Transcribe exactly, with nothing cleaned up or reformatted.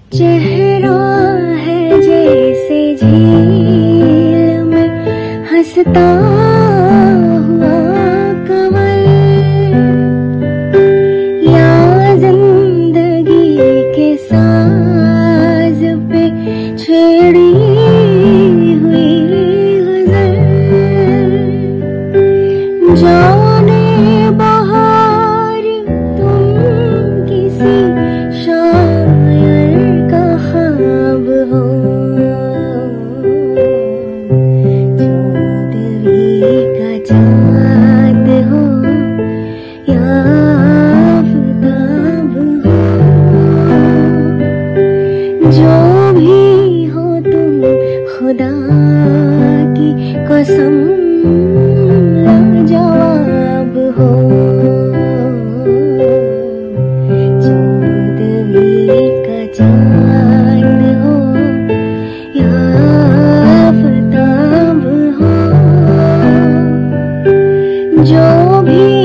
चेहरा है जैसे झील में हंसता हुआ कमल, या जिंदगी के साज पे छेड़ी हुई गजल। जाने बहार तुम किसी शायर का ख्वाब हो, चौदहवीं का चाँद हो या आफताब हो, जो भी हो तुम खुदा की कसम लाजवाब हो। चौदहवीं का चाँद हो या आफताब हो, जो भी